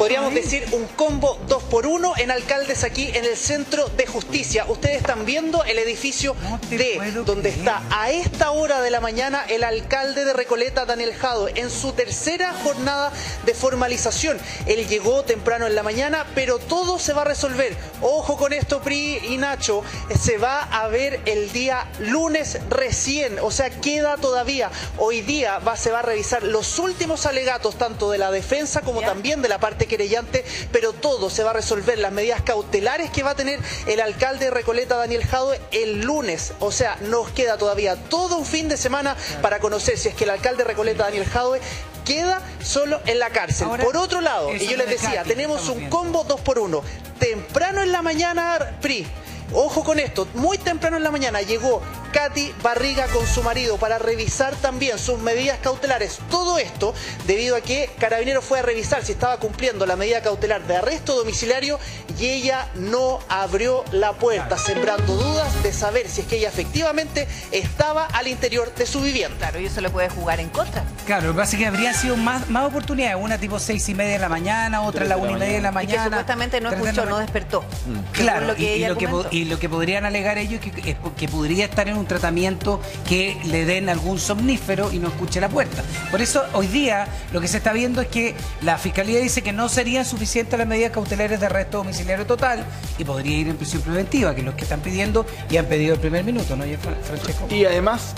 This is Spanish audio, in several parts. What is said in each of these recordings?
podríamos decir un combo 2x1 en alcaldes aquí en el centro de justicia. Ustedes están viendo el edificio donde está a esta hora de la mañana el alcalde de Recoleta, Daniel Jadue, en su tercera jornada de formalización. Él llegó temprano en la mañana, pero todo se va a resolver. Ojo con esto, Pri y Nacho, se va a ver el día lunes recién, o sea, queda todavía. Hoy día se va a revisar los últimos alegatos, tanto de la defensa como también de la parte querellante, pero todo se va a resolver, las medidas cautelares que va a tener el alcalde de Recoleta, Daniel Jadue, el lunes. O sea, nos queda todavía todo un fin de semana para conocer si es que el alcalde de Recoleta, Daniel Jadue, queda solo en la cárcel. Ahora, por otro lado, y yo les decía, tenemos un combo 2x1. Temprano en la mañana, Pri, ojo con esto, muy temprano en la mañana llegó Katy Barriga con su marido para revisar también sus medidas cautelares. Todo esto debido a que Carabineros fue a revisar si estaba cumpliendo la medida cautelar de arresto domiciliario y ella no abrió la puerta, sembrando dudas de saber si es que ella efectivamente estaba al interior de su vivienda. Claro, y eso le puede jugar en contra. Claro, lo que pasa es que habría sido más oportunidades, una tipo 6:30 de la mañana, otra a la 1:30 de la mañana. Y que supuestamente no escuchó, no despertó. Claro, y lo que podrían alegar ellos es que podría estar en un tratamiento que le den algún somnífero y no escuche la puerta. Por eso hoy día lo que se está viendo es que la Fiscalía dice que no serían suficientes las medidas cautelares de arresto domiciliario total y podría ir en prisión preventiva, que es lo que están pidiendo y han pedido el primer minuto, ¿no, Francesco? Y además,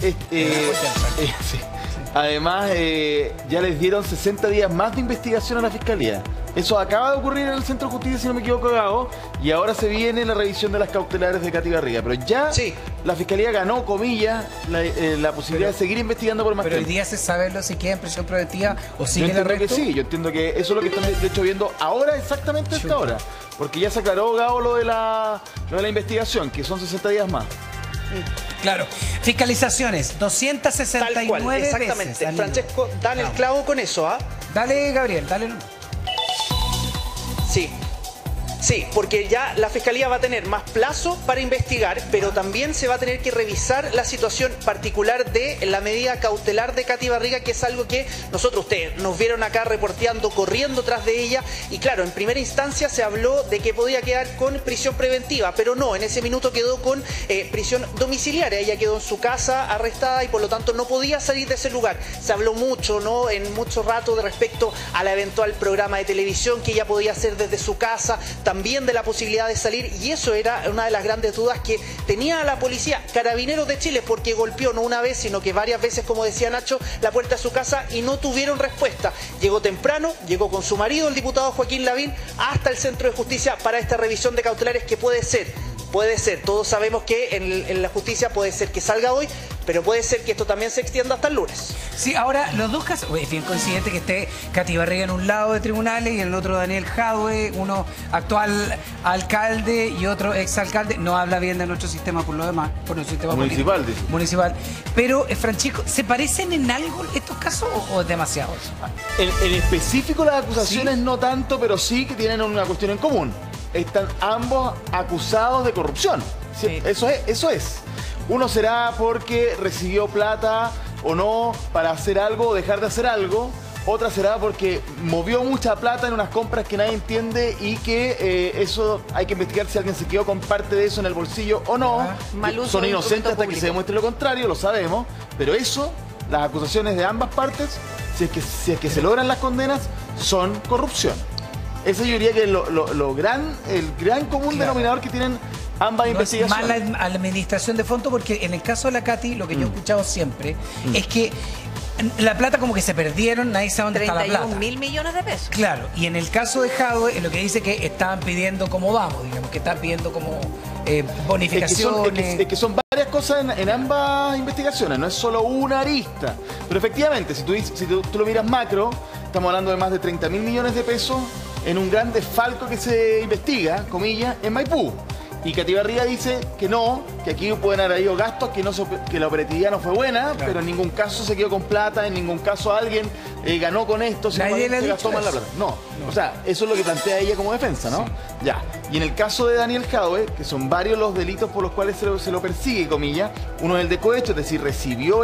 además ya les dieron 60 días más de investigación a la Fiscalía. Eso acaba de ocurrir en el Centro de Justicia, si no me equivoco, Gabo, y ahora se viene la revisión de las cautelares de Katy Barriga. Pero ya la Fiscalía ganó, comillas, la posibilidad de seguir investigando por más tiempo. Pero hoy día se sabe si queda en prisión preventiva o sigue el arresto. Que sí, yo entiendo que eso es lo que están de hecho viendo ahora, exactamente a esta hora. Porque ya se aclaró, Gabo, lo de la investigación, que son 60 días más. Claro, fiscalizaciones, 269 Tal cual, exactamente. veces. Francesco, dale el clavo con eso, ¿ah? Dale, Gabriel, dale. Sí, porque ya la Fiscalía va a tener más plazo para investigar, pero también se va a tener que revisar la situación particular de la medida cautelar de Katy Barriga, que es algo que ustedes nos vieron acá reporteando, corriendo tras de ella, y claro, en primera instancia se habló de que podía quedar con prisión preventiva, pero no, en ese minuto quedó con prisión domiciliaria. Ella quedó en su casa arrestada y por lo tanto no podía salir de ese lugar. Se habló mucho, ¿no?, en mucho rato de respecto a la eventual programa de televisión que ella podía hacer desde su casa, también de la posibilidad de salir, y eso era una de las grandes dudas que tenía la policía. Carabineros de Chile, porque golpeó no una vez, sino que varias veces, como decía Nacho, la puerta de su casa y no tuvieron respuesta. Llegó temprano, llegó con su marido, el diputado Joaquín Lavín, hasta el Centro de Justicia para esta revisión de cautelares que puede ser, todos sabemos que en la justicia puede ser que salga hoy, pero puede ser que esto también se extienda hasta el lunes. Sí, ahora, los dos casos, es bien coincidente que esté Katy Barriga en un lado de tribunales y en el otro Daniel Jadue, uno actual alcalde y otro exalcalde. No habla bien de nuestro sistema por lo demás, por nuestro sistema municipal. Municipal. Pero, Francisco, ¿se parecen en algo estos casos o es demasiado? En específico las acusaciones no tanto, pero sí que tienen una cuestión en común. Están ambos acusados de corrupción. Sí. Eso es. Uno será porque recibió plata o no para hacer algo o dejar de hacer algo. Otra será porque movió mucha plata en unas compras que nadie entiende y que eso hay que investigar si alguien se quedó con parte de eso en el bolsillo o no. Son inocentes hasta que se demuestre lo contrario, lo sabemos. Pero eso, las acusaciones de ambas partes, si es que se logran las condenas, son corrupción. Ese yo diría que es el gran común denominador que tienen ambas investigaciones. Es mala administración de fondos, porque en el caso de la Katy, lo que yo he escuchado siempre es que la plata como que se perdieron, nadie sabe dónde está la plata. 31.000 millones de pesos. Claro, y en el caso de Jadue, lo que dice que estaban pidiendo como digamos, que están pidiendo como bonificaciones. Es que son varias cosas en ambas investigaciones, no es solo una arista. Pero efectivamente, si tú lo miras macro, estamos hablando de más de 30.000 millones de pesos en un gran desfalco que se investiga, comillas, en Maipú. Y Katy Barriga dice que no, que aquí pueden haber habido gastos, que la operatividad no fue buena, claro, pero en ningún caso se quedó con plata, en ningún caso alguien ganó con esto, se gastó mal la plata. No, o sea, eso es lo que plantea ella como defensa, ¿no? Sí. Ya. Y en el caso de Daniel Jadue, que son varios los delitos por los cuales se lo persigue, comillas, uno es el de cohecho, es decir, recibió él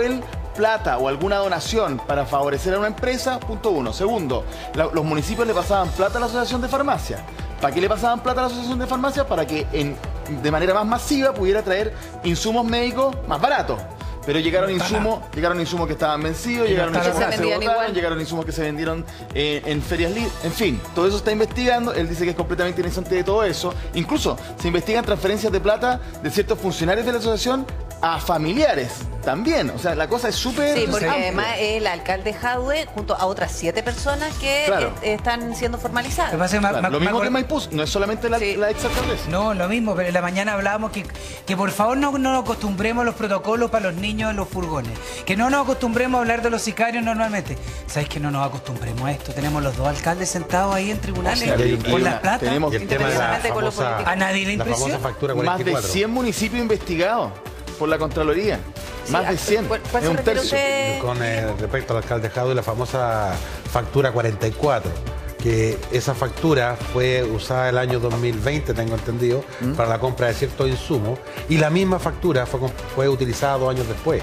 plata o alguna donación para favorecer a una empresa, punto uno. Segundo, los municipios le pasaban plata a la asociación de farmacia. ¿Para qué le pasaban plata a la asociación de farmacia? Para que de manera más masiva pudiera traer insumos médicos más baratos. Pero llegaron insumos que estaban vencidos, llegaron insumos que se botaron, llegaron insumos que se vendieron en ferias libres. En fin, todo eso está investigando. Él dice que es completamente inocente de todo eso. Incluso se investigan transferencias de plata de ciertos funcionarios de la asociación a familiares también. O sea, la cosa es súper... Sí, porque además el alcalde Jadwe, junto a otras 7 personas que están siendo formalizadas. Lo mismo que Maipú, no es solamente la exalcaldesa. No, lo mismo, pero en la mañana hablábamos que por favor no nos acostumbremos a los protocolos para los niños en los furgones. Que no nos acostumbremos a hablar de los sicarios normalmente. ¿Sabes que no nos acostumbremos a esto? Tenemos los 2 alcaldes sentados ahí en tribunales con las plata. Tenemos el tema de la famosa, ¿a nadie le impresiona? Factura 44. Más de 100 municipios investigados por la Contraloría. Más de 100. ¿Cuál se refiere usted? Con respecto al alcalde Jadwe, la famosa factura 44, que esa factura fue usada el año 2020, tengo entendido, para la compra de ciertos insumos, y la misma factura fue utilizada 2 años después.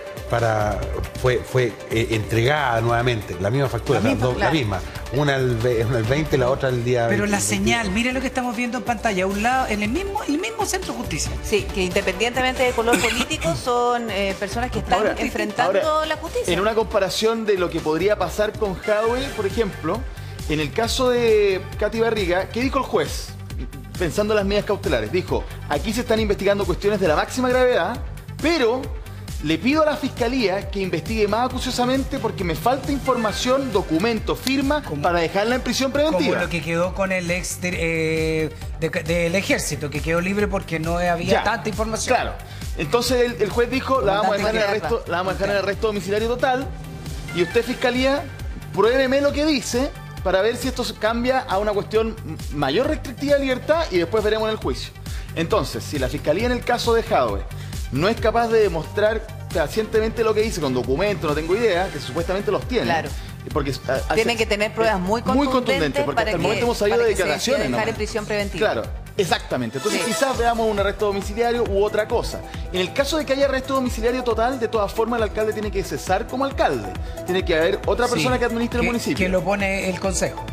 Fue entregada nuevamente, la misma factura, la misma. Una el 20 y la otra el día 20. Pero la señal, miren lo que estamos viendo en pantalla, a un lado, en el mismo Centro de Justicia. Sí, que independientemente de color político son personas que están enfrentando la justicia. En una comparación de lo que podría pasar con Jadwe, por ejemplo, en el caso de Katy Barriga, ¿qué dijo el juez? Pensando en las medidas cautelares, dijo, aquí se están investigando cuestiones de la máxima gravedad, pero le pido a la Fiscalía que investigue más acuciosamente porque me falta información, documento, firma para dejarla en prisión preventiva. Como lo que quedó con el ex del ejército, que quedó libre porque no había tanta información. Claro. Entonces el juez dijo, la vamos a dejar en arresto domiciliario total y usted, Fiscalía, pruébeme lo que dice para ver si esto cambia a una cuestión mayor restrictiva de libertad y después veremos en el juicio. Entonces, si la Fiscalía en el caso de Jadwe no es capaz de demostrar fehacientemente lo que dice con documentos, no tengo idea, que supuestamente los tiene. Claro. Porque tienen que tener pruebas muy contundentes porque hasta el momento hemos sabido de declaraciones. Dejar en prisión preventiva. Claro, exactamente. Entonces quizás veamos un arresto domiciliario u otra cosa. En el caso de que haya arresto domiciliario total, de todas formas el alcalde tiene que cesar como alcalde. Tiene que haber otra persona que administre el municipio. Que lo pone el consejo.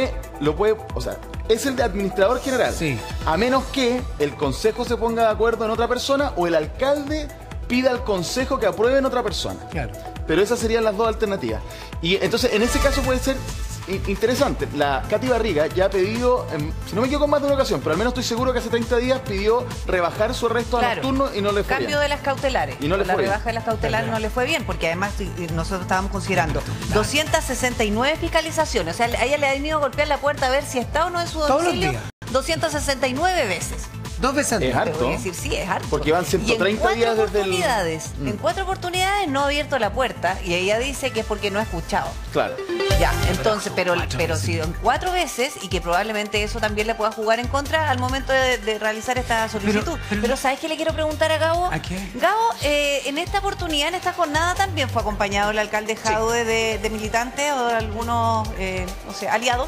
Es el administrador general. Sí. A menos que el consejo se ponga de acuerdo en otra persona o el alcalde pida al consejo que apruebe en otra persona. Claro. Pero esas serían las 2 alternativas. Y entonces, en ese caso puede ser interesante. La Katy Barriga ya ha pedido, si no me equivoco, en más de una ocasión, pero al menos estoy seguro que hace 30 días pidió rebajar su arresto a nocturno y no le fue bien. Cambio de las cautelares. Y no le fue bien. La rebaja de las cautelares no le fue bien, porque además nosotros estábamos considerando 269 fiscalizaciones. O sea, a ella le han ido a golpear la puerta a ver si está o no en su domicilio 269 veces. 2 veces al día. Es harto. Te voy a decir, sí, es harto. Porque van 130 días desde el... En 4 oportunidades no ha abierto la puerta y ella dice que es porque no ha escuchado. Claro. Ya, entonces, pero si en 4 veces y que probablemente eso también le pueda jugar en contra al momento de realizar esta solicitud. Pero ¿sabes qué le quiero preguntar a Gabo? ¿A qué? Gabo, en esta oportunidad, en esta jornada también fue acompañado el alcalde Jadwe de militantes o de algunos, aliados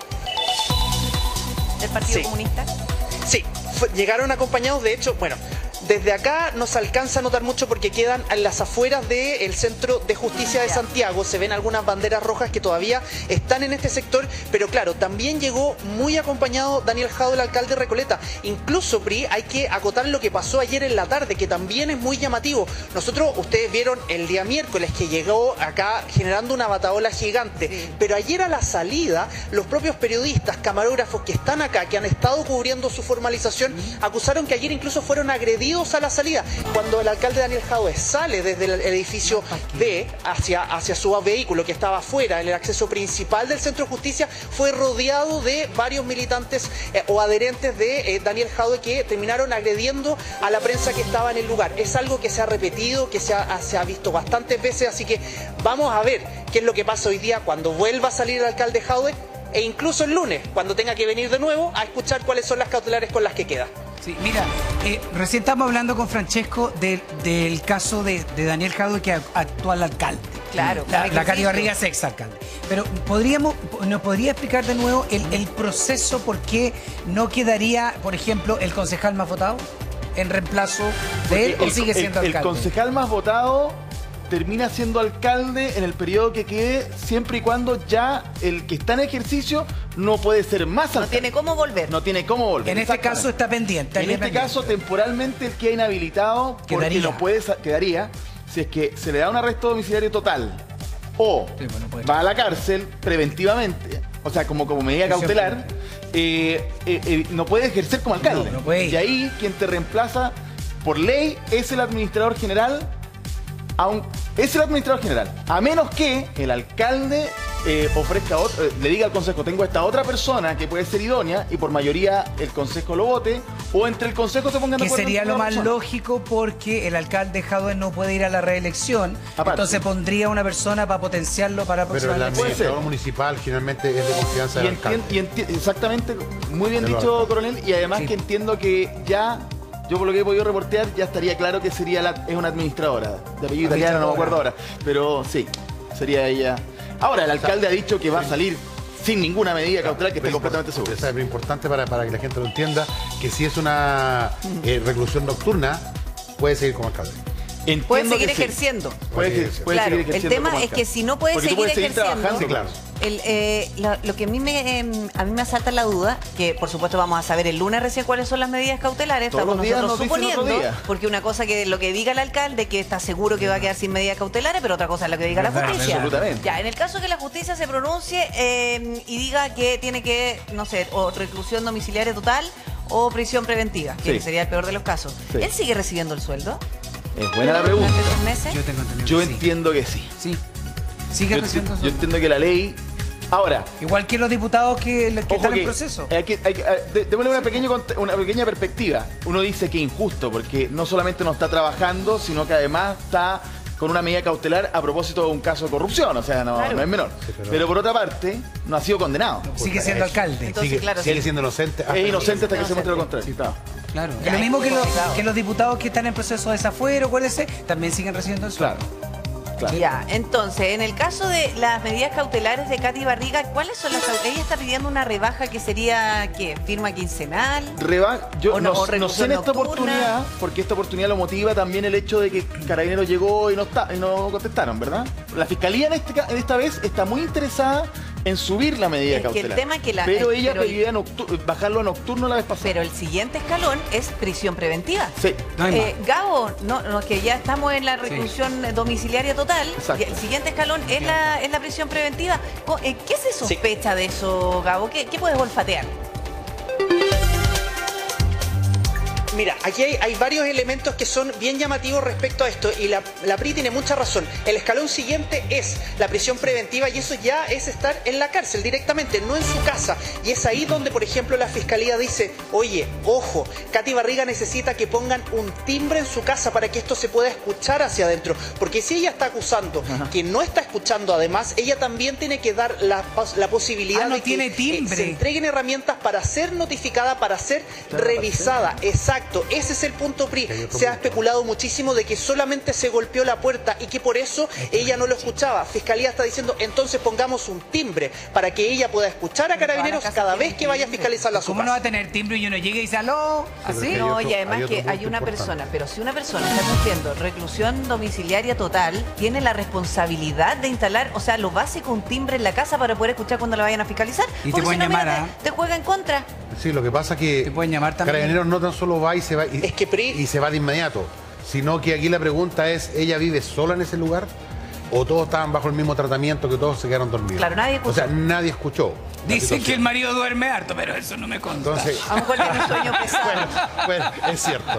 del Partido Comunista. Sí, llegaron acompañados, de hecho, bueno, desde acá no se alcanza a notar mucho porque quedan en las afueras del Centro de Justicia de Santiago. Se ven algunas banderas rojas que todavía están en este sector, pero claro, también llegó muy acompañado Daniel Jadwe, el alcalde de Recoleta. Incluso, Pri, hay que acotar lo que pasó ayer en la tarde, que también es muy llamativo. Ustedes vieron el día miércoles que llegó acá generando una bataola gigante, pero ayer a la salida, los propios periodistas, camarógrafos que están acá, que han estado cubriendo su formalización, acusaron que ayer incluso fueron agredidos a la salida. Cuando el alcalde Daniel Jadwe sale desde el edificio D hacia su vehículo que estaba afuera, en el acceso principal del Centro de Justicia, fue rodeado de varios militantes o adherentes de Daniel Jadwe que terminaron agrediendo a la prensa que estaba en el lugar. Es algo que se ha repetido, que se ha visto bastantes veces, así que vamos a ver qué es lo que pasa hoy día cuando vuelva a salir el alcalde Jadwe e incluso el lunes, cuando tenga que venir de nuevo a escuchar cuáles son las cautelares con las que queda. Sí, mira, recién estamos hablando con Francesco del caso de Daniel Jadwe, que es actual alcalde. Claro. La Katy Barriga es exalcalde. Pero ¿nos podría explicar de nuevo el proceso por qué no quedaría, por ejemplo, el concejal más votado en reemplazo de él o sigue siendo alcalde? El concejal más votado termina siendo alcalde en el periodo que quede, siempre y cuando ya el que está en ejercicio no puede ser más alcalde. No tiene cómo volver. No tiene cómo volver. En este caso está pendiente. En este caso, temporalmente, el queda inhabilitado porque no puede, quedaría si es que se le da un arresto domiciliario total o va a la cárcel preventivamente, o sea, como medida cautelar, no puede ejercer como alcalde. No puede ir. Y ahí quien te reemplaza por ley es el administrador general. Es el administrador general, a menos que el alcalde ofrezca le diga al consejo, tengo esta otra persona que puede ser idónea, y por mayoría el consejo lo vote, o entre el consejo se pongan de acuerdo. Que sería lo más lógico, porque el alcalde Jadwe no puede ir a la reelección. Aparte, entonces pondría una persona para potenciarlo para Pero el administrador municipal generalmente es de confianza del alcalde. Exactamente, muy bien dicho, coronel, y además que entiendo que ya... Yo por lo que he podido reportear ya estaría claro que es una administradora. De apellido italiano no me acuerdo ahora. Pero sí, sería ella. Ahora, el alcalde ha dicho que va a salir sin ninguna medida cautelar, que esté completamente seguro. Es muy importante para que la gente lo entienda, que si es una reclusión nocturna, puede seguir como alcalde. Puede seguir ejerciendo. Puede seguir ejerciendo. El tema es que si no puede seguir ejerciendo, sí, claro. Lo que a mí me asalta la duda, que por supuesto vamos a saber el lunes recién cuáles son las medidas cautelares, estamos nosotros suponiendo, porque una cosa que lo que diga el alcalde, que está seguro que va a quedar sin medidas cautelares, pero otra cosa es lo que diga la justicia. Absolutamente. Ya, en el caso que la justicia se pronuncie y diga que tiene que, no sé, o reclusión domiciliaria total o prisión preventiva, que sería el peor de los casos, ¿él sigue recibiendo el sueldo? Es buena la pregunta. Yo entiendo que sí. Sí. Sigue recibiendo. Yo entiendo que la ley... Ahora... Igual que los diputados que están en proceso. Démosle una pequeña perspectiva. Uno dice que es injusto, porque no solamente no está trabajando, sino que además está con una medida cautelar a propósito de un caso de corrupción. O sea, no es menor. Sí, pero por otra parte, no ha sido condenado. Sigue siendo alcalde. Entonces, sigue siendo inocente. Es inocente hasta que se muestre lo contrario. Claro. Es lo mismo que los diputados que están en proceso de desafuero, también siguen recibiendo el sueldo. Claro. Ya, entonces, en el caso de las medidas cautelares de Katy Barriga, ¿cuáles son las cautelares? Ella está pidiendo una rebaja que sería, ¿qué? ¿Firma quincenal? Yo no sé en esta oportunidad, porque esta oportunidad lo motiva también el hecho de que Carabineros llegó y no contestaron, ¿verdad? La Fiscalía en esta vez está muy interesada en subir la medida cautelar. Pero ella pedía bajarlo a nocturno la vez pasada. Pero el siguiente escalón es prisión preventiva. Sí. Gabo, que ya estamos en la reclusión domiciliaria total. El siguiente escalón es la prisión preventiva. ¿Qué se sospecha de eso, Gabo? ¿Qué puedes olfatear? Mira, aquí hay varios elementos que son bien llamativos respecto a esto, y la PRI tiene mucha razón. El escalón siguiente es la prisión preventiva, y eso ya es estar en la cárcel directamente, no en su casa. Y es ahí donde, por ejemplo, la Fiscalía dice, oye, ojo, Katy Barriga necesita que pongan un timbre en su casa para que esto se pueda escuchar hacia adentro. Porque si ella está acusando que no está escuchando, además, ella también tiene que dar la posibilidad de que se entreguen herramientas para ser notificada, para ser revisada. Exacto. Ese es el punto PRI. Se ha especulado muchísimo de que solamente se golpeó la puerta y que por eso ella no lo escuchaba. Fiscalía está diciendo, entonces pongamos un timbre para que ella pueda escuchar a Carabineros cada vez que vaya a fiscalizar la ¿Cómo no va a tener timbre y uno llega y dice aló? ¿Así? No, y además que hay una persona, pero si una persona está cumpliendo reclusión domiciliaria total, tiene la responsabilidad de instalar, o sea, lo básico, un timbre en la casa para poder escuchar cuando la vayan a fiscalizar. Y te pueden llamar, te juega en contra. Sí, lo que pasa es que te pueden llamar también. Carabineros no tan solo va y se va y se va de inmediato, sino que aquí la pregunta es, ¿ella vive sola en ese lugar? ¿O todos estaban bajo el mismo tratamiento, que todos se quedaron dormidos? Claro, nadie escuchó. O sea, nadie escuchó. Dicen que el marido duerme harto, pero eso no me consta. Entonces, a lo mejor tiene un sueño pesado. Bueno, es cierto.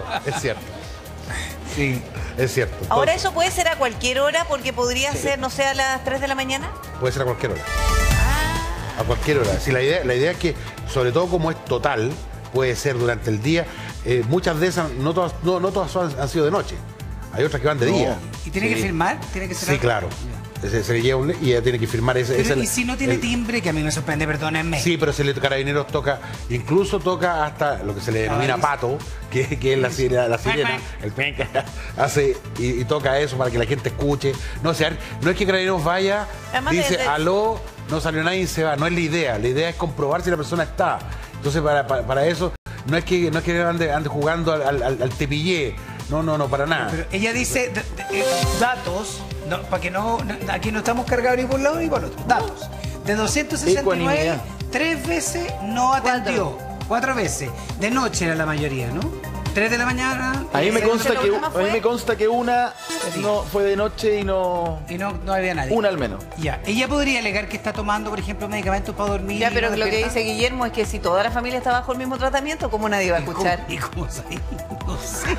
Sí, es cierto. Entonces, ahora, ¿eso puede ser a cualquier hora? Porque podría ser, no sé, a las 3 de la mañana. Puede ser a cualquier hora. A cualquier hora. Sí, la idea es que, sobre todo como es total, puede ser durante el día. Muchas de esas, no todas han sido de noche. Hay otras que van de día. ¿Y tiene que firmar? ¿Tiene que ser sí, claro. Se le lleva y ella tiene que firmar ese. Y si no tiene timbre, que a mí me sorprende, perdónenme. Sí, pero Carabineros incluso toca hasta lo que se le denomina pato, que es la sirena, el penca, hace y toca eso para que la gente escuche. No es que Carabineros vaya, además dice aló, no salió nadie y se va. No es la idea es comprobar si la persona está. Entonces, para eso, no es que ande jugando al tepillé. No, para nada. Pero ella dice datos, para que aquí no estamos cargados ni por un lado ni por otro. Datos. De 269, 3 veces no atendió. 4 veces. De noche era la mayoría, ¿no? 3 de la mañana. A mí me consta que una no fue de noche y no había nadie. Una al menos. Ya. Ella podría alegar que está tomando, por ejemplo, medicamentos para dormir. Ya, pero lo que dice Guillermo es que si toda la familia está bajo el mismo tratamiento, ¿cómo nadie va a escuchar? ¿Y cómo sabe? No sé.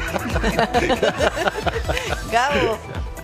Gabo.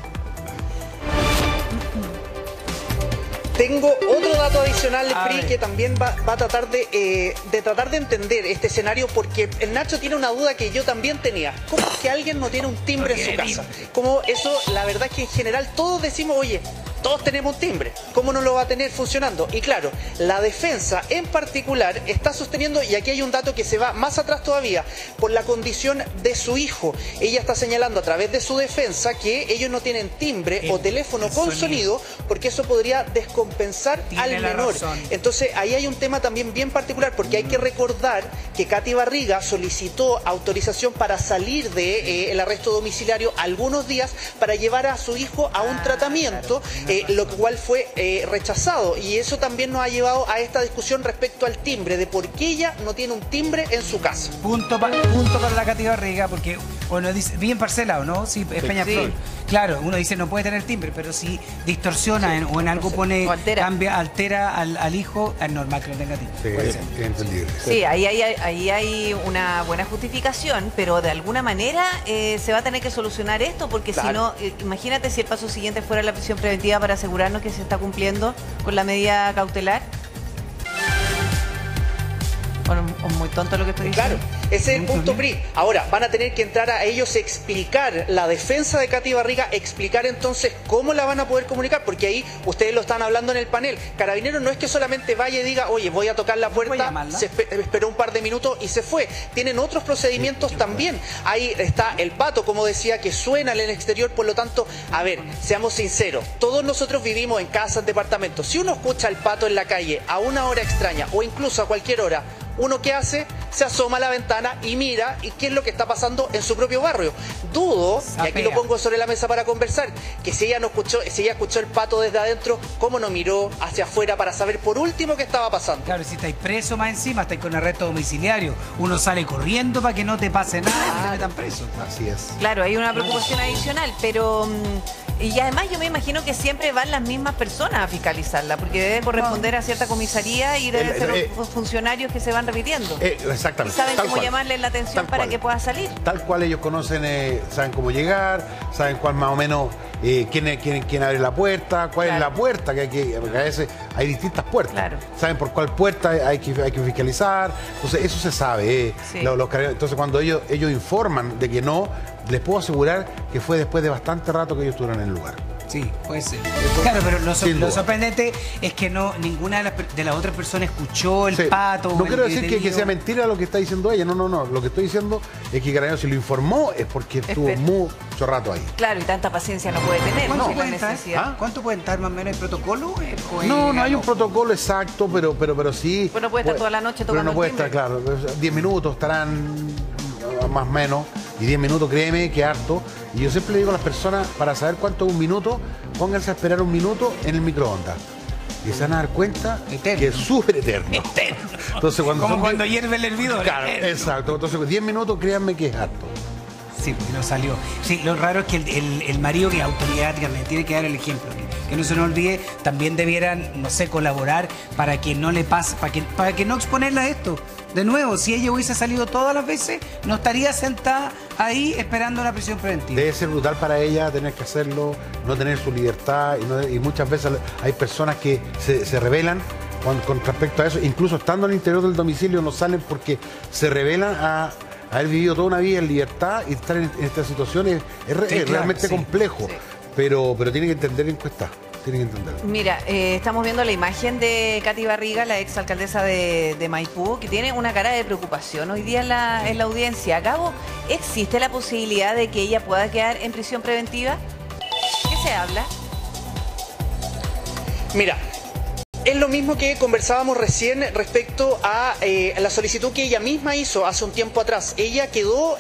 Tengo otro dato adicional, Pri, que también va a tratar de entender este escenario, porque el Nacho tiene una duda que yo también tenía. ¿Cómo es que alguien no tiene un timbre en su casa? Como eso, la verdad es que en general todos decimos, oye, todos tenemos un timbre, ¿cómo no lo va a tener funcionando? Y claro, la defensa en particular está sosteniendo, y aquí hay un dato que se va más atrás todavía, por la condición de su hijo. Ella está señalando a través de su defensa que ellos no tienen timbre o teléfono con sonido, porque eso podría descompensar al menor. Entonces ahí hay un tema también bien particular, porque hay que recordar que Katy Barriga solicitó autorización para salir del arresto domiciliario algunos días para llevar a su hijo a un tratamiento, lo cual fue rechazado, y eso también nos ha llevado a esta discusión respecto al timbre, de por qué ella no tiene un timbre en su casa. Punto para la Katy Barriga, porque uno dice, bien parcelado, ¿no? Sí, es Peñaflor. Claro, uno dice no puede tener timbre, pero si distorsiona o en algo pone, altera al hijo, es normal que no tenga timbre. Sí, es entendible. Sí, ahí hay una buena justificación, pero de alguna manera se va a tener que solucionar esto, porque si no, imagínate si el paso siguiente fuera la prisión preventiva para asegurarnos que se está cumpliendo con la medida cautelar. Bueno, muy tonto lo que estoy diciendo. Claro, ese es el punto, Pri. Ahora, van a tener que entrar a ellos explicar la defensa de Katy Barriga, explicar entonces cómo la van a poder comunicar, porque ahí ustedes lo están hablando en el panel. Carabineros no es que solamente vaya y diga, oye, voy a tocar la puerta, se esperó un par de minutos y se fue. Tienen otros procedimientos también. Ahí está el pato, como decía, que suena en el exterior, por lo tanto, a ver, seamos sinceros, todos nosotros vivimos en casas, departamentos. Si uno escucha el pato en la calle a una hora extraña o incluso a cualquier hora, ¿uno qué hace? Se asoma a la ventana y mira y qué es lo que está pasando en su propio barrio. Dudo, y aquí lo pongo sobre la mesa para conversar, que si ella escuchó el pato desde adentro, ¿cómo no miró hacia afuera para saber por último qué estaba pasando? Claro, si estáis preso más encima, estáis con arresto domiciliario, uno sale corriendo para que no te pase nada y te metan preso. Así es. Claro, hay una preocupación adicional, pero... Y además yo me imagino que siempre van las mismas personas a fiscalizarla, porque debe corresponder a cierta comisaría y deben ser los funcionarios que se van repitiendo. Exactamente. Y saben cómo llamarle la atención para que pueda salir. Tal cual ellos conocen, saben cómo llegar, saben cuál más o menos, quién abre la puerta, cuál es la puerta, porque a veces hay distintas puertas. Claro. Saben por cuál puerta hay que fiscalizar, entonces eso se sabe. Entonces cuando ellos informan de que no, les puedo asegurar que fue después de bastante rato que ellos estuvieron en el lugar. Sí, puede ser. Claro, pero lo sorprendente es que ninguna de las otras personas escuchó el pato. No quiero decir que sea mentira lo que está diciendo ella, no. Lo que estoy diciendo es que Carabineros, si lo informó, es porque estuvo mucho rato ahí. Claro, y tanta paciencia no puede tener. ¿Cuánto puede estar más o menos el protocolo? No hay un protocolo exacto, pero sí. Bueno, puede estar toda la noche tocando. Pero no puede estar, claro. 10 minutos estarán más o menos. Y 10 minutos, créeme, que harto. Y yo siempre le digo a las personas, para saber cuánto es un minuto, pónganse a esperar un minuto en el microondas. Y se van a dar cuenta que es súper eterno. Entonces, cuando hierve el hervidor. Claro, exacto. Entonces, 10 minutos, créanme que es harto. Sí, porque no salió. Sí, lo raro es que el marido, que es autoridad, que tiene que dar el ejemplo. Que no se nos olvide, también debieran, no sé, colaborar para que no le pase, para que no exponerla a esto. De nuevo, si ella hubiese salido todas las veces, no estaría sentada ahí esperando la prisión preventiva. Debe ser brutal para ella tener que hacerlo, no tener su libertad, y muchas veces hay personas que se rebelan con respecto a eso, incluso estando en el interior del domicilio no salen porque se rebelan a haber vivido toda una vida en libertad, y estar en esta situación es realmente complejo, pero tiene que entender en qué está. Tienen que entender. Mira, estamos viendo la imagen de Katy Barriga, la exalcaldesa de Maipú, que tiene una cara de preocupación hoy día en la audiencia. Gabo, ¿existe la posibilidad de que ella pueda quedar en prisión preventiva? ¿Qué se habla? Mira, Es lo mismo que conversábamos recién respecto a la solicitud que ella misma hizo hace un tiempo atrás. Ella quedó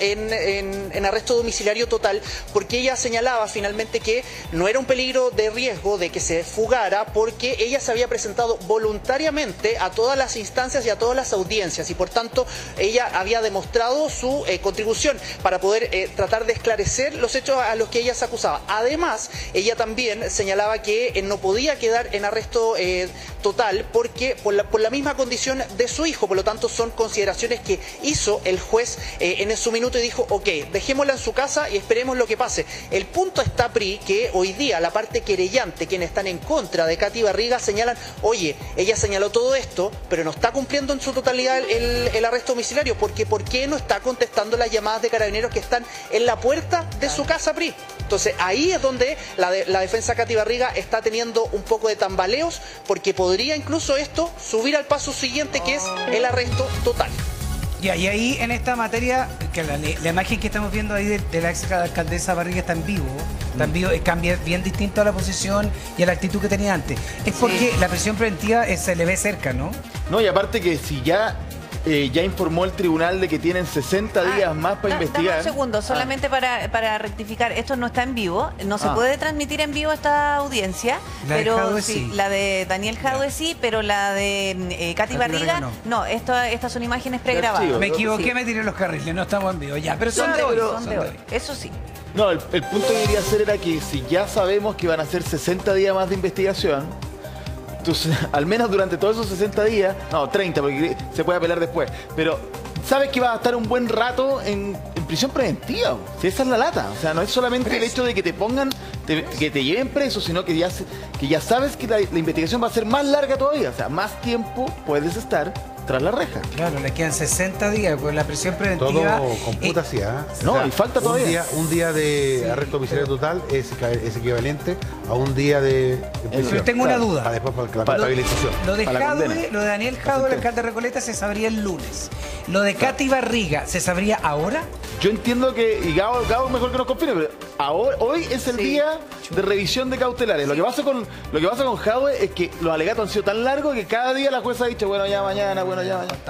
en arresto domiciliario total porque ella señalaba finalmente que no era un peligro de riesgo de que se fugara porque ella se había presentado voluntariamente a todas las instancias y a todas las audiencias y por tanto ella había demostrado su contribución para poder tratar de esclarecer los hechos a los que ella se acusaba. Además, ella también señalaba que no podía quedar en arresto total porque por la misma condición de su hijo, por lo tanto son consideraciones que hizo el juez en su minuto y dijo, ok, dejémosla en su casa y esperemos lo que pase. El punto está, Pri, que hoy día la parte querellante, quienes están en contra de Katy Barriga, señalan, oye, ella señaló todo esto, pero no está cumpliendo en su totalidad el arresto domiciliario, porque ¿por qué no está contestando las llamadas de carabineros que están en la puerta de su casa, Pri? Entonces ahí es donde la defensa Katy Barriga está teniendo un poco de tambaleos, porque podría incluso esto subir al paso siguiente, que es el arresto total. Y ahí en esta materia, que la imagen que estamos viendo ahí de la ex alcaldesa Barriga está en vivo, cambia bien distinto a la posición y a la actitud que tenía antes. Es porque la prisión preventiva se le ve cerca, ¿no? No, y aparte que si ya informó el tribunal de que tienen 60 días más para investigar. Dame un segundo, solamente para rectificar, esto no está en vivo, no se puede transmitir en vivo esta audiencia, pero sí, la de Daniel Jadue sí, pero la de Katy Barriga no, estas son imágenes pregrabadas. Me equivoqué, me tiré los carriles, no estamos en vivo, ya, pero son de hoy. Eso sí. No, el punto que quería hacer era que si ya sabemos que van a ser 60 días más de investigación, entonces, al menos durante todos esos 60 días, no, 30, porque se puede apelar después, pero sabes que vas a estar un buen rato en prisión preventiva. Si esa es la lata. O sea, no es solamente el hecho de que te pongan, que te lleven preso, sino que ya sabes que la investigación va a ser más larga todavía. O sea, más tiempo puedes estar tras la reja. Claro, le quedan 60 días con la prisión preventiva. Todo computa así, ¿ah? No, o sea, y falta todavía. Un día de arresto domiciliario total es equivalente a un día de prisión. Pero tengo una duda. Después para la contabilización. Lo de Jadue, lo de Daniel Jadue, el alcalde de Recoleta, se sabría el lunes. Lo de Katy Barriga, ¿se sabría ahora? Yo entiendo que, y Gabo mejor que nos confirme, pero hoy es el día de revisión de cautelares. Lo que pasa con Jadue es que los alegatos han sido tan largos que cada día la jueza ha dicho, bueno, ya mañana, bueno, ya mañana.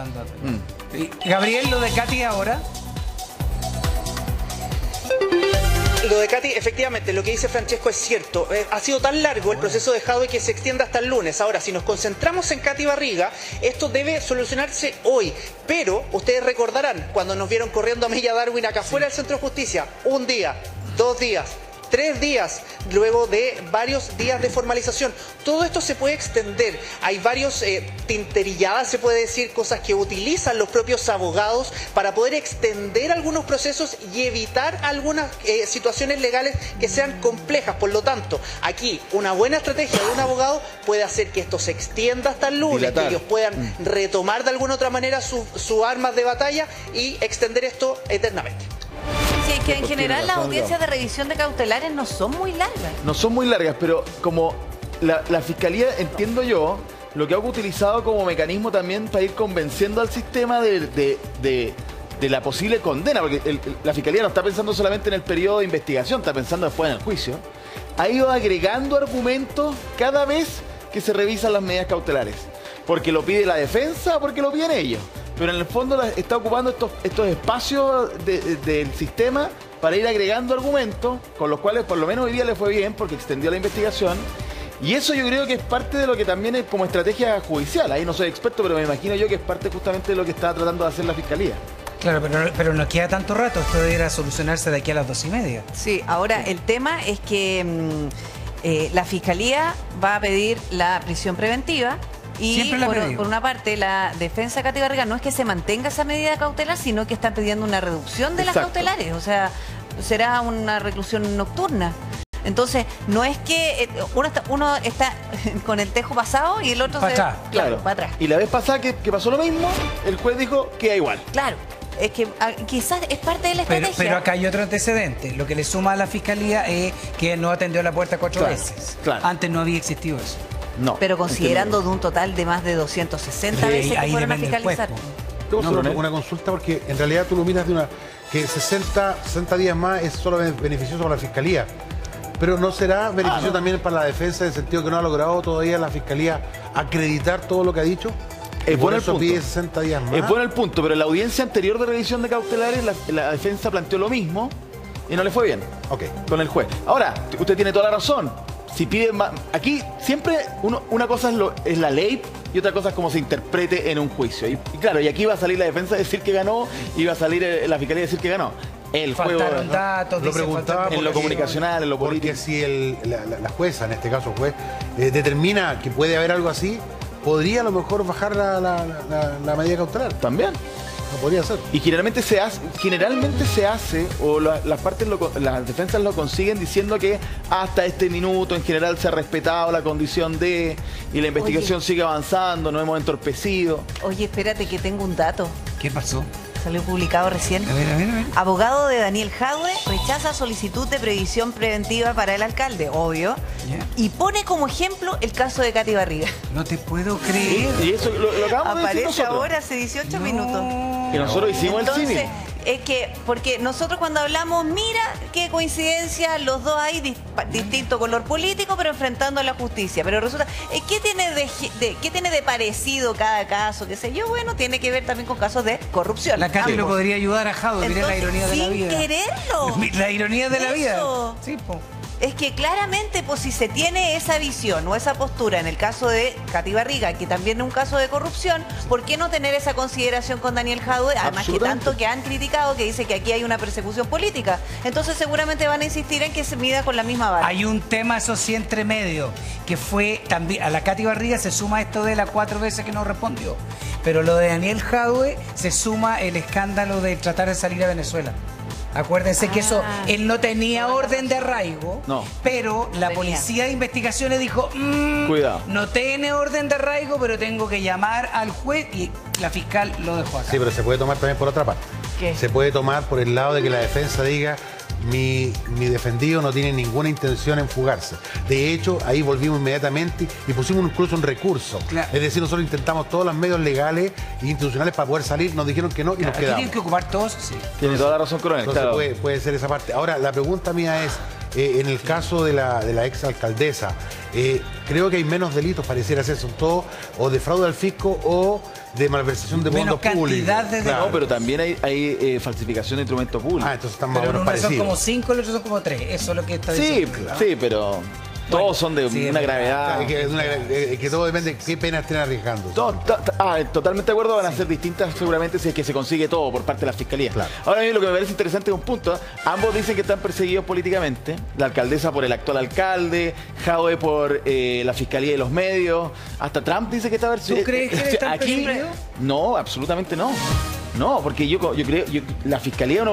Gabriel, lo de Katy ahora. Lo de Katy, efectivamente, lo que dice Francesco es cierto. Ha sido tan largo el proceso de Jadue que se extiende hasta el lunes. Ahora, si nos concentramos en Katy Barriga, esto debe solucionarse hoy. Pero ustedes recordarán cuando nos vieron corriendo a Milla Darwin acá afuera del Centro de Justicia, un día, 2 días, 3 días, luego de varios días de formalización. Todo esto se puede extender. Hay varios tinterilladas, se puede decir, cosas que utilizan los propios abogados para poder extender algunos procesos y evitar algunas situaciones legales que sean complejas. Por lo tanto, aquí una buena estrategia de un abogado puede hacer que esto se extienda hasta el lunes, que ellos puedan retomar de alguna otra manera sus armas de batalla y extender esto eternamente. Sí, que en general las audiencias de revisión de cautelares no son muy largas. No son muy largas, pero como la Fiscalía, entiendo yo, lo que ha utilizado como mecanismo también para ir convenciendo al sistema de la posible condena, porque la Fiscalía no está pensando solamente en el periodo de investigación, está pensando después en el juicio, ha ido agregando argumentos cada vez que se revisan las medidas cautelares. Porque lo pide la defensa o porque lo piden ellos. Pero en el fondo está ocupando estos espacios del sistema para ir agregando argumentos, con los cuales por lo menos hoy día le fue bien porque extendió la investigación. Y eso yo creo que es parte de lo que también es como estrategia judicial. Ahí no soy experto, pero me imagino yo que es parte justamente de lo que está tratando de hacer la Fiscalía. Claro, pero no queda tanto rato, esto debería solucionarse de aquí a las 2:30. Sí, ahora el tema es que la Fiscalía va a pedir la prisión preventiva. Y por una parte, la defensa de Katy Barriga no es que se mantenga esa medida cautelar, sino que están pidiendo una reducción de las cautelares. O sea, será una reclusión nocturna. Entonces, no es que uno está con el tejo pasado y el otro para atrás. Y la vez pasada que pasó lo mismo, el juez dijo que da igual. Claro. Es que quizás es parte de la estrategia. Pero acá hay otro antecedente. Lo que le suma a la Fiscalía es que no atendió la puerta 4 veces. Claro. Antes no había existido eso. No. Pero considerando de un total de más de 260 veces que fueron a fiscalizar. Tengo una consulta porque en realidad tú lo miras de que 60 días más es solo beneficioso para la Fiscalía. Pero ¿no será beneficio también para la defensa en el sentido que no ha logrado todavía la Fiscalía acreditar todo lo que ha dicho. Es bueno el punto. Pide 60 días más. Es bueno el punto, pero en la audiencia anterior de revisión de cautelares la defensa planteó lo mismo y no le fue bien con el juez. Ahora, usted tiene toda la razón. Si pide más, aquí siempre una cosa es la ley y otra cosa es cómo se interprete en un juicio. Y claro, y aquí va a salir la defensa a decir que ganó y va a va a salir la fiscalía a decir que ganó. El juego, datos, lo preguntaba en lo comunicacional, en lo político. Porque si la jueza, en este caso el juez, determina que puede haber algo así, podría a lo mejor bajar la medida cautelar. También. No podría ser. Y generalmente se hace, o las defensas lo consiguen diciendo que hasta este minuto en general se ha respetado la condición de, y la investigación sigue avanzando, no hemos entorpecido. Oye, espérate que tengo un dato. ¿Qué pasó? Salió publicado recién. A ver. Abogado de Daniel Jadwe rechaza solicitud de previsión preventiva para el alcalde, obvio. Yeah. Y pone como ejemplo el caso de Katy Barriga. No te puedo creer. Y eso lo acabamos de decir Aparece nosotros. ahora hace 18 minutos. Que nosotros hicimos Entonces, el símil. es que, porque nosotros cuando hablamos, mira qué coincidencia, los dos hay distinto color político, pero enfrentando a la justicia. Pero resulta, ¿qué tiene de parecido cada caso? Qué sé yo, bueno, tiene que ver también con casos de corrupción. La Katy lo podría ayudar a Jadwe, mira la ironía de la vida. Sin quererlo. La ironía de la vida. Sí, po. Es que claramente, pues si se tiene esa visión o esa postura en el caso de Katy Barriga, que también es un caso de corrupción, ¿por qué no tener esa consideración con Daniel Jadwe? Además que tanto que han criticado, que dice que aquí hay una persecución política. Entonces seguramente van a insistir en que se mida con la misma vara. Hay un tema, eso sí, entre medio, que fue también, a la Katy Barriga se suma esto de las 4 veces que no respondió. Pero lo de Daniel Jadwe se suma el escándalo de tratar de salir a Venezuela. Acuérdense que eso, él no tenía orden de arraigo, pero la policía de investigaciones dijo, cuidado, no tiene orden de arraigo, pero tengo que llamar al juez, y la fiscal lo dejó acá. Sí, pero se puede tomar también por otra parte. ¿Qué? Se puede tomar por el lado de que la defensa diga, mi defendido no tiene ninguna intención en fugarse. De hecho, ahí volvimos inmediatamente y pusimos incluso un recurso. Claro. Es decir, nosotros intentamos todos los medios legales e institucionales para poder salir, nos dijeron que no y nos quedamos. Tienen que ocupar todos, sí. Tiene toda la razón, coronel. Entonces claro, puede ser esa parte. Ahora, la pregunta mía es, en el caso de la ex alcaldesa, creo que hay menos delitos, pareciera ser, son todos o de fraude al fisco o de malversación de fondos públicos. Claro. No, pero también hay falsificación de instrumentos públicos. Entonces están más o menos parecidos. Son como 5 y los otros son como 3. Eso es lo que está diciendo. Sí, pero todos son de una gravedad. Que todo depende de qué penas estén arriesgando. Totalmente de acuerdo, van a ser distintas seguramente si es que se consigue todo por parte de la fiscalía. Claro. Ahora bien, lo que me parece interesante es un punto. Ambos dicen que están perseguidos políticamente. La alcaldesa por el actual alcalde, Jadwe por la fiscalía y los medios. Hasta Trump dice que está perseguido. ¿Tú crees que están perseguidos? No, absolutamente no. No, porque yo creo la fiscalía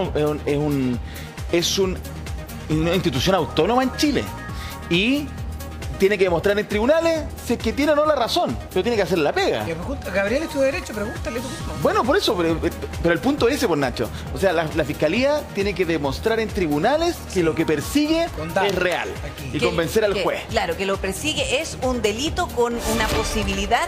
es una institución autónoma en Chile. Y tiene que demostrar en tribunales si es que tiene o no la razón, pero tiene que hacer la pega. Gabriel, es tu derecho, pregúntale tú mismo. Bueno, por eso, pero el punto es ese, por Nacho. O sea, la fiscalía tiene que demostrar en tribunales que lo que persigue es real y convencer al juez. Claro, que lo persigue es un delito con una posibilidad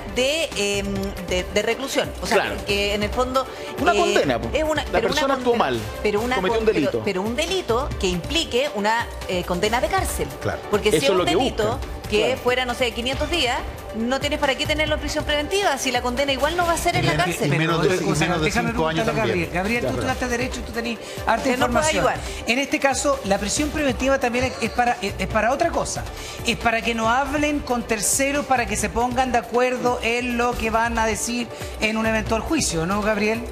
de reclusión. O sea, que en el fondo... Una condena. La persona actuó mal, cometió un delito. Pero un delito que implique una condena de cárcel. Claro. Porque si es un delito... que claro. fuera, no sé, 500 días, no tienes para qué tenerlo en prisión preventiva si la condena igual no va a ser en la cárcel. Menos de 5 años también. Gabriel, tú estudiaste Derecho y tú tenés harta información. En este caso, la prisión preventiva también es para otra cosa. Es para que no hablen con terceros, para que se pongan de acuerdo en lo que van a decir en un eventual juicio, ¿no, Gabriel?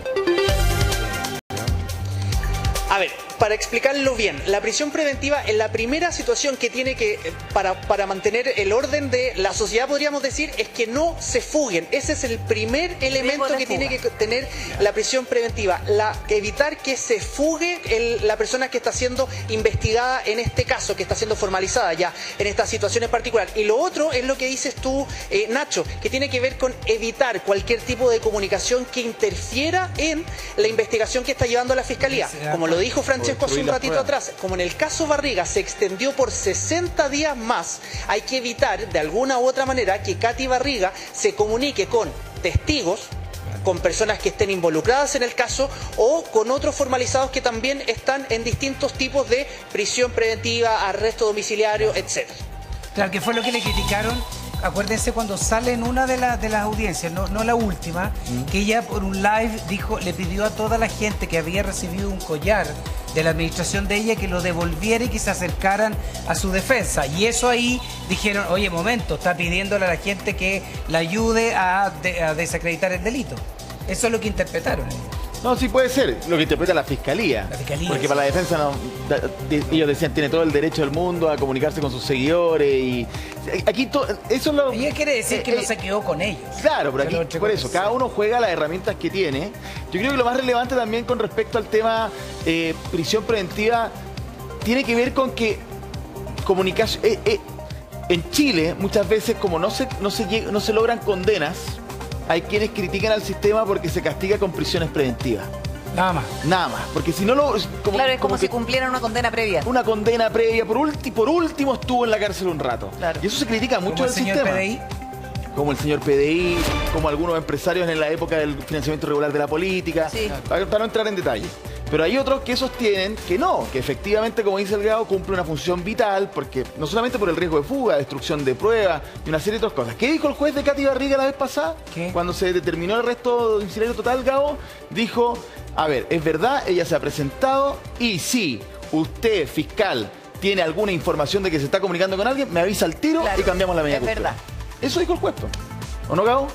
A ver, para explicarlo bien, la prisión preventiva en la primera situación que tiene que, para mantener el orden de la sociedad, podríamos decir, es que no se fuguen. Ese es el primer elemento que tiene que tener la prisión preventiva, evitar que se fugue la persona que está siendo investigada en este caso, que está siendo formalizada ya en esta situación en particular. Y lo otro es lo que dices tú, Nacho, que tiene que ver con evitar cualquier tipo de comunicación que interfiera en la investigación que está llevando la Fiscalía. Como lo dijo Francesco hace un ratito atrás, como en el caso Barriga se extendió por 60 días más, hay que evitar de alguna u otra manera que Katy Barriga se comunique con testigos, con personas que estén involucradas en el caso o con otros formalizados que también están en distintos tipos de prisión preventiva, arresto domiciliario, etc. Claro, que fue lo que le criticaron acuérdense cuando sale en una de las audiencias, no la última, que ella por un live le pidió a toda la gente que había recibido un collar de la administración de ella que lo devolviera y que se acercaran a su defensa. Y eso ahí dijeron, oye, momento, está pidiéndole a la gente que la ayude a desacreditar el delito. Eso es lo que interpretaron ellos. No, sí puede ser, lo que interpreta la fiscalía. Porque para la defensa ellos decían, tiene todo el derecho del mundo a comunicarse con sus seguidores y aquí eso es lo... Ella quiere decir que no se quedó con ellos. Claro, pero aquí, por eso, cada uno juega las herramientas que tiene. Yo creo que lo más relevante también con respecto al tema prisión preventiva tiene que ver con que comunicación... en Chile, muchas veces, como no se logran condenas, hay quienes critican al sistema porque se castiga con prisiones preventivas. Nada más. Nada más. Porque si no lo... Claro, es como si cumplieran una condena previa. Una condena previa. Por último estuvo en la cárcel un rato. Claro. Y eso se critica mucho del sistema. Como el señor PDI. Como el señor PDI, como algunos empresarios en la época del financiamiento irregular de la política. Sí. Para no entrar en detalle. Pero hay otros que sostienen que no, que efectivamente, como dice el Gabo, cumple una función vital, porque no solamente por el riesgo de fuga, destrucción de pruebas y una serie de otras cosas. ¿Qué dijo el juez de Katy Barriga la vez pasada? ¿Qué? Cuando se determinó el arresto domiciliario total, Gabo, dijo, a ver, es verdad, ella se ha presentado y si usted, fiscal, tiene alguna información de que se está comunicando con alguien, me avisa al tiro y cambiamos la medida. Es verdad. Eso dijo el juez, ¿o no, Gabo?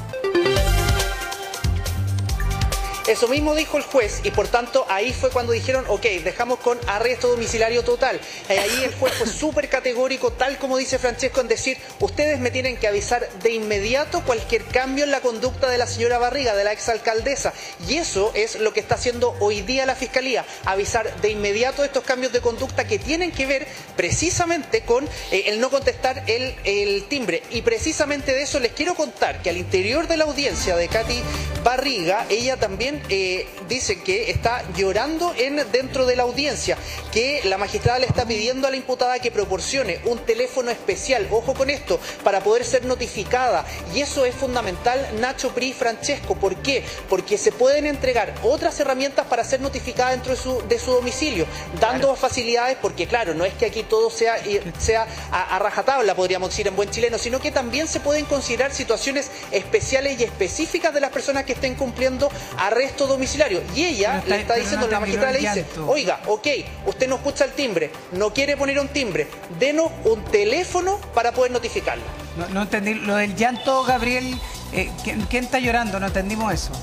Eso mismo dijo el juez y por tanto ahí fue cuando dijeron, ok, dejamos con arresto domiciliario total. Ahí el juez fue súper categórico, tal como dice Francesco, en decir, ustedes me tienen que avisar de inmediato cualquier cambio en la conducta de la señora Barriga, de la exalcaldesa. Y eso es lo que está haciendo hoy día la Fiscalía, avisar de inmediato estos cambios de conducta que tienen que ver precisamente con el no contestar el timbre. Y precisamente de eso les quiero contar que al interior de la audiencia de Katy Barriga, ella también dice que está llorando dentro de la audiencia, que la magistrada le está pidiendo a la imputada que proporcione un teléfono especial, ojo con esto, para poder ser notificada. Y eso es fundamental, Nacho, Pri y Francesco. ¿Por qué? Porque se pueden entregar otras herramientas para ser notificada dentro de su domicilio, dando facilidades, porque claro, no es que aquí todo sea a rajatabla, podríamos decir en buen chileno, sino que también se pueden considerar situaciones especiales y específicas de las personas que estén cumpliendo arresto domiciliario. Y ella le está diciendo, la magistrada le dice, oiga, ok, usted no escucha el timbre, no quiere poner un timbre, denos un teléfono para poder notificarla. No entendí, lo del llanto, Gabriel, ¿quién está llorando? No entendimos eso.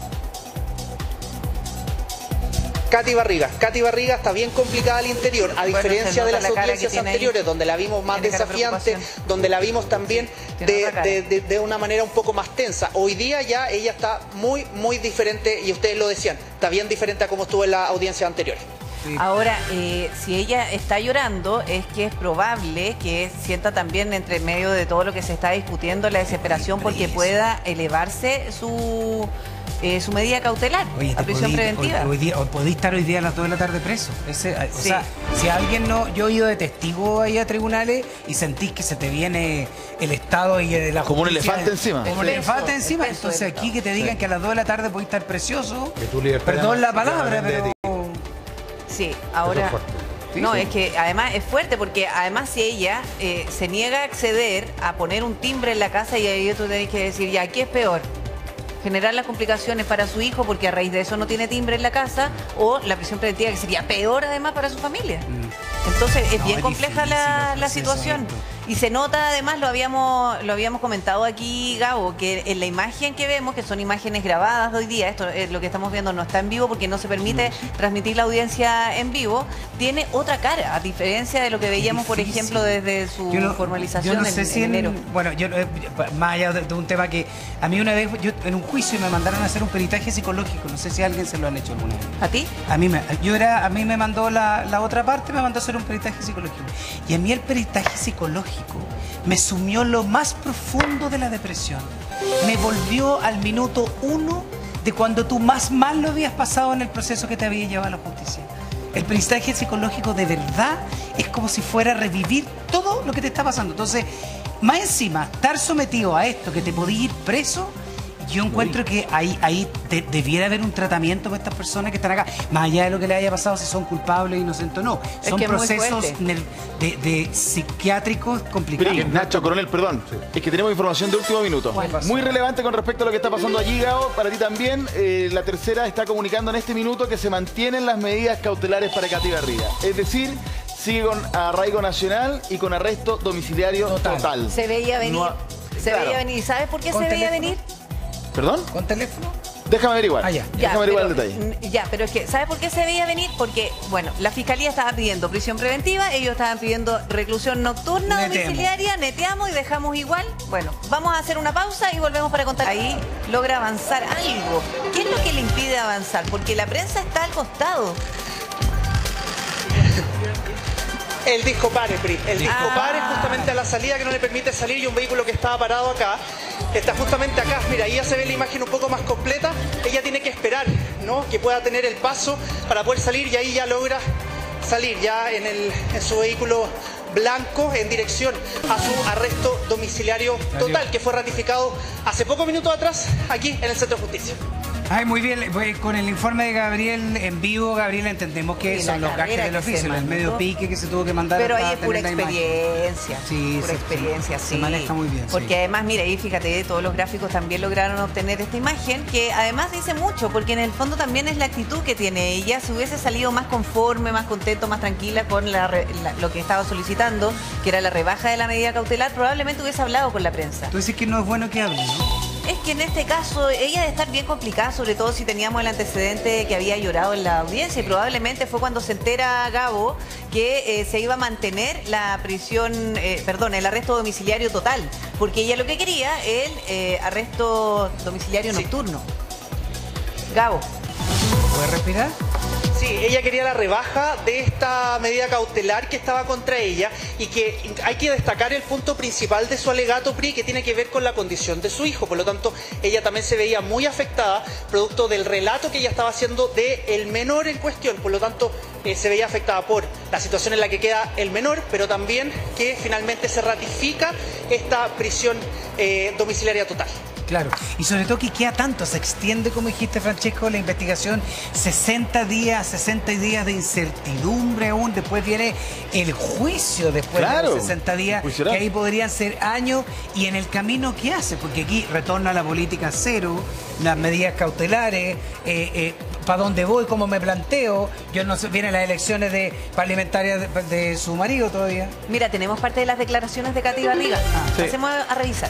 Katy Barriga está bien complicada al interior, a diferencia de las audiencias anteriores, donde la vimos más desafiante, donde la vimos también de una manera un poco más tensa. Hoy día ya ella está muy, muy diferente, y ustedes lo decían, está bien diferente a como estuvo en las audiencias anteriores. Sí. Ahora, si ella está llorando, es que es probable que sienta también, entre medio de todo lo que se está discutiendo, la desesperación porque pueda elevarse su medida cautelar, a prisión preventiva. Podéis estar hoy día a las 2 de la tarde preso. O sea, si alguien no... Yo he ido de testigo ahí a tribunales y sentís que se te viene el Estado y la justicia... Como un elefante encima. Como un elefante encima. Entonces aquí que te digan que a las 2 de la tarde podéis estar precioso... Perdón la palabra, pero... Sí, ahora... No, es que además es fuerte porque además si ella se niega a acceder a poner un timbre en la casa, y ahí tú tenés que decir, ya, ¿qué es peor? Generar las complicaciones para su hijo porque a raíz de eso no tiene timbre en la casa, o la prisión preventiva, que sería peor además para su familia. Entonces es bien compleja la situación. Y se nota, además, lo habíamos comentado aquí, Gabo, que en la imagen que vemos, que son imágenes grabadas de hoy día, esto es lo que estamos viendo, no está en vivo porque no se permite transmitir la audiencia en vivo, tiene otra cara, a diferencia de lo que veíamos, por ejemplo, desde su formalización en enero. Bueno, más allá de un tema que a mí una vez, en un juicio me mandaron a hacer un peritaje psicológico, no sé si a alguien se lo han hecho alguna vez. ¿A ti? A mí me mandó la otra parte, me mandó a hacer un peritaje psicológico. Y a mí el peritaje psicológico me sumió lo más profundo de la depresión. Me volvió al minuto 1 de cuando tú más mal lo habías pasado en el proceso que te había llevado a la justicia. El peritaje psicológico de verdad es como si fuera a revivir todo lo que te está pasando. Entonces, más encima, estar sometido a esto, que te podía ir preso, Yo encuentro que ahí debiera haber un tratamiento para estas personas que están acá, más allá de lo que le haya pasado, si son culpables, inocentes o no. Son procesos de psiquiátricos complicados. Pero, Nacho, coronel, perdón, es que tenemos información de último minuto. Muy relevante con respecto a lo que está pasando allí, Gao. Para ti también, la tercera está comunicando en este minuto que se mantienen las medidas cautelares para Katy Barriga. Es decir, sigue con arraigo nacional y con arresto domiciliario total. Se veía venir. Veía venir. ¿Sabes por qué se veía venir? ¿Perdón? ¿Con teléfono? Déjame averiguar. Déjame averiguar el detalle. Ya, pero es que, ¿sabes por qué se veía venir? Porque, bueno, la fiscalía estaba pidiendo prisión preventiva, ellos estaban pidiendo reclusión nocturna, domiciliaria, neteamos y dejamos igual. Bueno, vamos a hacer una pausa y volvemos para contar. Ahí logra avanzar algo. ¿Qué es lo que le impide avanzar? Porque la prensa está al costado. El disco pare, Pri. El disco pare justamente a la salida que no le permite salir y un vehículo que estaba parado acá. Está justamente acá. Mira, ahí ya se ve la imagen un poco más completa. Ella tiene que esperar, ¿no? Que pueda tener el paso para poder salir y ahí ya logra salir ya en su vehículo blanco en dirección a su arresto domiciliario total, que fue ratificado hace pocos minutos atrás aquí en el Centro de Justicia. Ay, muy bien, con el informe de Gabriel en vivo, Gabriel, entendemos que son los gajes del oficio, el medio pique que se tuvo que mandar. Pero ahí es pura experiencia. Sí, pura experiencia, sí. Se maneja muy bien. Porque además, mira, ahí fíjate, todos los gráficos también lograron obtener esta imagen, que además dice mucho, porque en el fondo también es la actitud que tiene ella. Si hubiese salido más conforme, más contento, más tranquila con lo que estaba solicitando, que era la rebaja de la medida cautelar, probablemente hubiese hablado con la prensa. Tú dices que no es bueno que hable, ¿no? Es que en este caso ella debe estar bien complicada, sobre todo si teníamos el antecedente que había llorado en la audiencia, y probablemente fue cuando se entera Gabo que se iba a mantener la prisión, el arresto domiciliario total, porque ella lo que quería es el arresto domiciliario nocturno. Gabo. ¿Puedes respirar? Sí, ella quería la rebaja de esta medida cautelar que estaba contra ella, y que hay que destacar el punto principal de su alegato, Pri, que tiene que ver con la condición de su hijo. Por lo tanto, ella también se veía muy afectada producto del relato que ella estaba haciendo del menor en cuestión. Por lo tanto, se veía afectada por la situación en la que queda el menor, pero también que finalmente se ratifica esta prisión domiciliaria total. Claro, y sobre todo que queda tanto, se extiende, como dijiste, Francesco, la investigación, 60 días de incertidumbre aún, después viene el juicio después de los 60 días, que ahí podrían ser años, y en el camino, ¿qué hace? Porque aquí retorna la política cero, las medidas cautelares, para dónde voy, cómo me planteo, yo no sé, vienen las elecciones parlamentarias de su marido todavía. Mira, tenemos parte de las declaraciones de Katy Barriga, pasemos a revisar.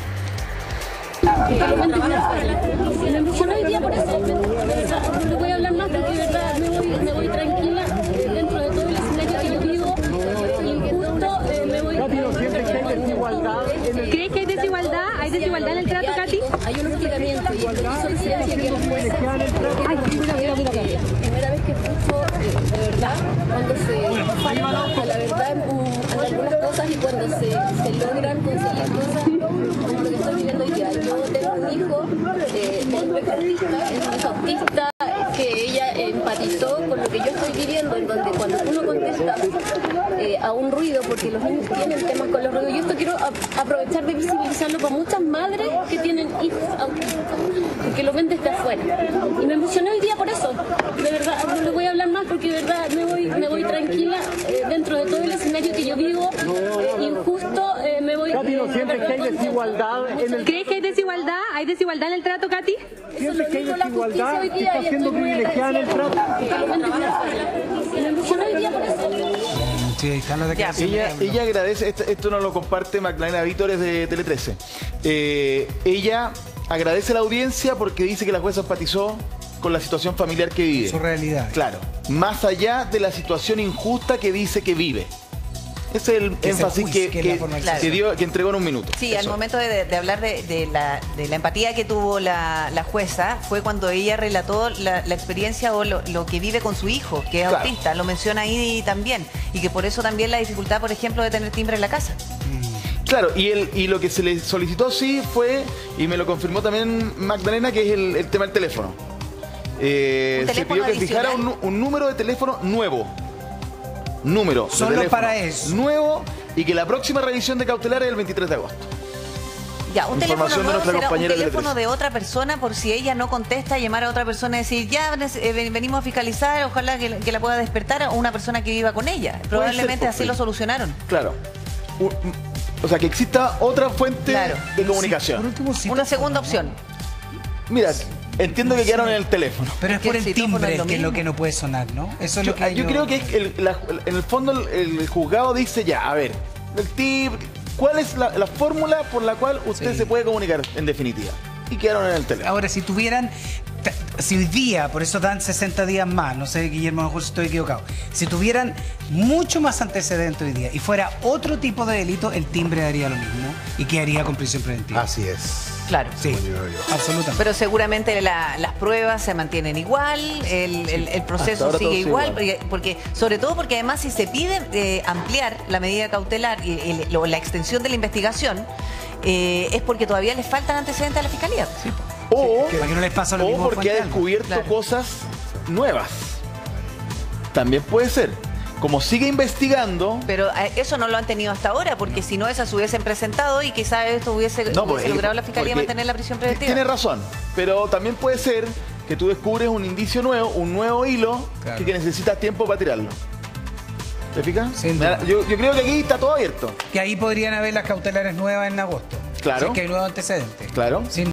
Me emocionó hoy día por eso. No voy a hablar más porque de verdad me voy tranquila dentro de todo el escenario que yo vivo, y justo me voy. ¿Crees que hay desigualdad? ¿Hay desigualdad en el trato, Katy? Hay un hostigamiento y eso evidencia que los jueces... Primera vez que escucho, de verdad, cuando se falta a la verdad en algunas cosas y cuando se logran conseguir cosas como lo que estoy viviendo hoy día. Yo tengo un hijo, es autista, que ella empatizó con lo que yo estoy viviendo, en donde cuando uno contesta a un ruido, porque los niños tienen temas con los ruidos, yo esto quiero aprovechar de visibilizarlo para muchas madres que tienen hijos autistas, porque lo ven desde afuera. Y me emocioné hoy día por eso. De verdad, no le voy a hablar más porque de verdad me voy tranquila dentro de todo el escenario que yo vivo, injusto, me voy... Katy, ¿no sientes que hay desigualdad en el... ¿Crees que hay desigualdad? ¿Hay desigualdad en el trato, Katy? ¿Sientes que hay desigualdad? ¿Está siendo privilegiada en el trato? Me emocionó hoy día por eso. Sí, ahí están las declaraciones. Ella agradece, esto nos lo comparte Magdalena Vítores de Tele 13. Ella agradece a la audiencia porque dice que la jueza empatizó con la situación familiar que vive. Su realidad. Claro, más allá de la situación injusta que dice que vive. Ese es el énfasis que entregó en un minuto. Sí, al momento de hablar de la empatía que tuvo la jueza, fue cuando ella relató la experiencia o lo que vive con su hijo, que es autista, lo menciona ahí también, y que por eso también la dificultad, por ejemplo, de tener timbre en la casa. Claro, y lo que se le solicitó fue, y me lo confirmó también Magdalena, que es el tema del teléfono. Se pidió que fijara un número de teléfono nuevo. Solo para eso. Nuevo, y que la próxima revisión de cautelar es el 23 de agosto. Ya, un teléfono información de nuevo nuestra será un compañera teléfono de otra persona por si ella no contesta, llamar a otra persona y decir, ya venimos a fiscalizar, ojalá que la pueda despertar a una persona que viva con ella. Probablemente así lo solucionaron. Claro. O sea, que exista otra fuente de comunicación. Por último, una segunda opción. Mira, entiendo que quedaron en el teléfono. Pero es por el timbre que es lo que no puede sonar, ¿no? Eso es lo que yo creo que en el fondo el juzgado dice ya, a ver, el tip, ¿cuál es la fórmula por la cual usted se puede comunicar en definitiva? Y quedaron en el teléfono. Ahora, si hoy día, por eso dan 60 días más, no sé, Guillermo, a lo mejor estoy equivocado, si tuvieran mucho más antecedentes hoy día y fuera otro tipo de delito, el timbre daría lo mismo y quedaría con prisión preventiva. Así es. Claro. Sí, absolutamente. Pero seguramente las pruebas se mantienen igual, el proceso sigue igual, porque sobre todo porque además si se pide ampliar la medida cautelar y la extensión de la investigación, es porque todavía les faltan antecedentes a la Fiscalía. Sí. O, para que no les pase lo mismo porque ha descubierto cosas nuevas. También puede ser. Como sigue investigando... Pero eso no lo han tenido hasta ahora, porque si no esas hubiesen presentado y quizás esto hubiese logrado la Fiscalía mantener la prisión preventiva. Tiene razón, pero también puede ser que tú descubres un indicio nuevo, un nuevo hilo, que necesitas tiempo para tirarlo. ¿Te fijas? Yo creo que aquí está todo abierto. Que ahí podrían haber las cautelares nuevas en agosto. Claro. Si es que hay nuevos antecedentes. Claro.